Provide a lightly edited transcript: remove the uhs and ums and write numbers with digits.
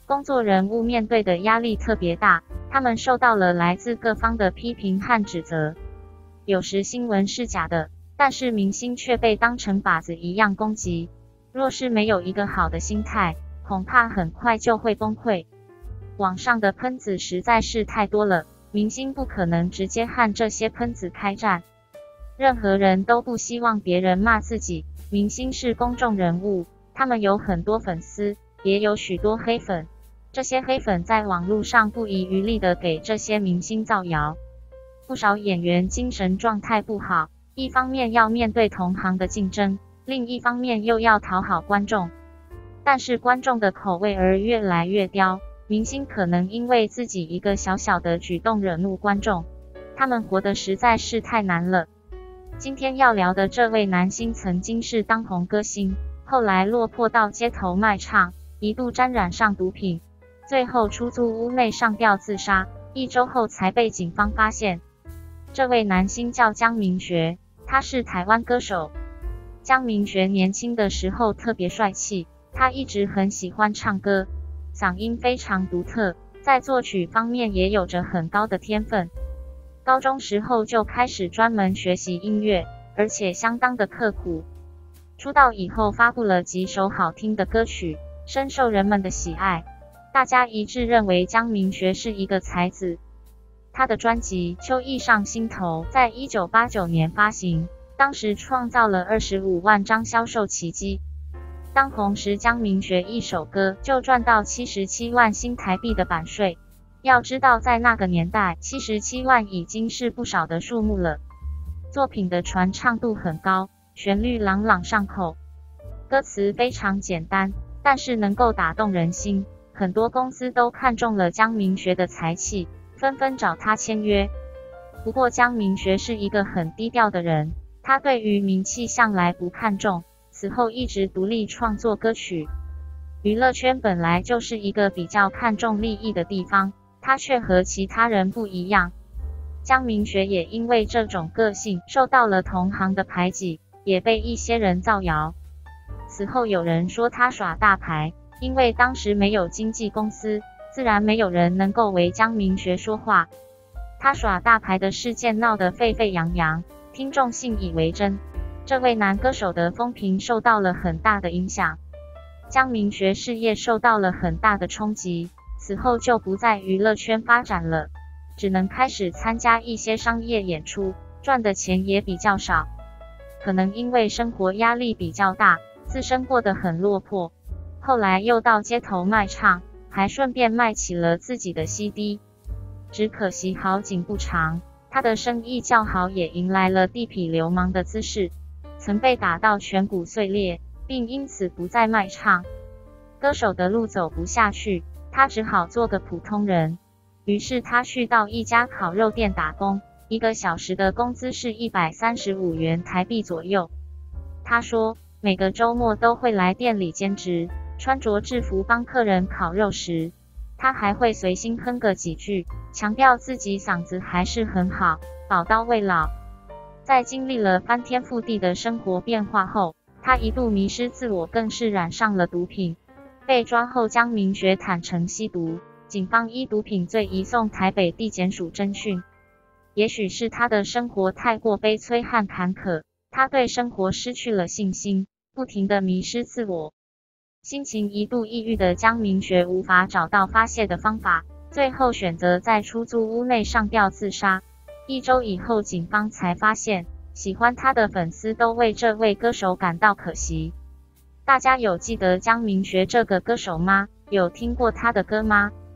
工作人物面对的压力特别大，他们受到了来自各方的批评和指责。有时新闻是假的，但是明星却被当成靶子一样攻击。若是没有一个好的心态，恐怕很快就会崩溃。网上的喷子实在是太多了，明星不可能直接和这些喷子开战。任何人都不希望别人骂自己，明星是公众人物，他们有很多粉丝，也有许多黑粉。这些黑粉在网络上不遗余力地给这些明星造谣。不少演员精神状态不好，一方面要面对同行的竞争，另一方面又要讨好观众。但是观众的口味儿越来越刁，明星可能因为自己一个小小的举动惹怒观众，他们活得实在是太难了。今天要聊的这位男星曾经是当红歌星，后来落魄到街头卖唱，一度沾染上毒品，最后出租屋内上吊自杀，1周后才被警方发现。这位男星叫江明学，他是台湾歌手。江明学年轻的时候特别帅气，他一直很喜欢唱歌，嗓音非常独特，在作曲方面也有着很高的天分。高中时候就开始专门学习音乐，而且相当的刻苦。出道以后发布了几首好听的歌曲，深受人们的喜爱。大家一致认为江明学是一个才子。他的专辑《秋意上心头》在1989年发行，当时创造了25万张销售奇迹。当红时江明学一首歌就赚到77万新台币的版税。要知道在那个年代，77万已经是不少的数目了。作品的传唱度很高，旋律朗朗上口，歌词非常简单，但是能够打动人心。很多公司都看中了江明学的才气，纷纷找他签约。不过江明学是一个很低调的人，他对于名气向来不看重，此后一直独立创作歌曲。娱乐圈本来就是一个比较看重利益的地方，他却和其他人不一样。江明学也因为这种个性受到了同行的排挤，也被一些人造谣。此后有人说他耍大牌，因为当时没有经纪公司，自然没有人能够为江明学说话。他耍大牌的事件闹得沸沸扬扬，听众信以为真。这位男歌手的风评受到了很大的影响，江明学事业受到了很大的冲击。此后就不在娱乐圈发展了，只能开始参加一些商业演出，赚的钱也比较少。可能因为生活压力比较大，自身过得很落魄，后来又到街头卖唱，还顺便卖起了自己的 CD。只可惜好景不长，他的生意较好也迎来了地痞流氓的滋事，曾被打到颧骨碎裂，并因此不再卖唱。歌手的路走不下去，他只好做个普通人。于是他去到一家烤肉店打工，1个小时的工资是135元台币左右。他说，每个周末都会来店里兼职，穿着制服帮客人烤肉时，他还会随心哼个几句，强调自己嗓子还是很好，宝刀未老。在经历了翻天覆地的生活变化后，他一度迷失自我，更是染上了毒品。被抓后，江明学坦诚吸毒，警方依毒品罪移送台北地检署侦讯。也许是他的生活太过悲催和坎坷，他对生活失去了信心，不停地迷失自我。心情一度抑郁的江明学无法找到发泄的方法，最后选择在出租屋内上吊自杀。1周以后，警方才发现，喜欢他的粉丝都为这位歌手感到可惜。大家有记得江明学这个歌手吗？有听过他的歌吗？